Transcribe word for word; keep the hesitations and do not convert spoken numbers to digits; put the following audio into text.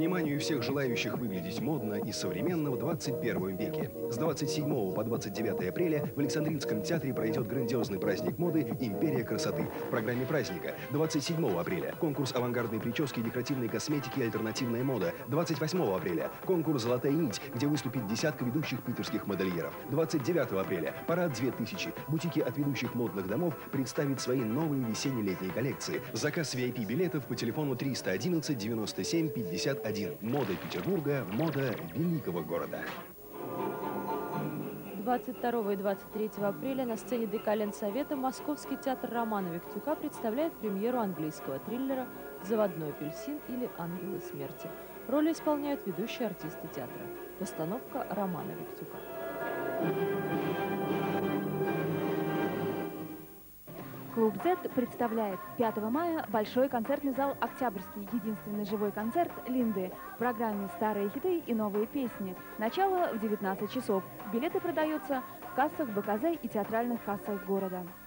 Вниманию всех желающих выглядеть модно и современно в двадцать первом веке. С двадцать седьмого по двадцать девятое апреля в Александринском театре пройдет грандиозный праздник моды «Империя красоты». В программе праздника двадцать седьмого апреля конкурс авангардной прически, декоративной косметики и альтернативная мода. двадцать восьмого апреля конкурс «Золотая нить», где выступит десятка ведущих питерских модельеров. двадцать девятого апреля парад две тысячи. Бутики от ведущих модных домов представят свои новые весенне-летние коллекции. Заказ ви ай пи-билетов по телефону триста одиннадцать девяносто семь пятьдесят один. Мода Петербурга, мода великого города. двадцать второго и двадцать третьего апреля на сцене Декаленсовета Московский театр Романа Виктюка представляет премьеру английского триллера «Заводной апельсин» или «Ангелы смерти». Роли исполняют ведущие артисты театра. Постановка Романа Виктюка. Клуб зет представляет пятого мая большой концертный зал «Октябрьский». Единственный живой концерт Линды. В программе старые хиты и новые песни. Начало в девятнадцать часов. Билеты продаются в кассах бэ ка зэ и театральных кассах города.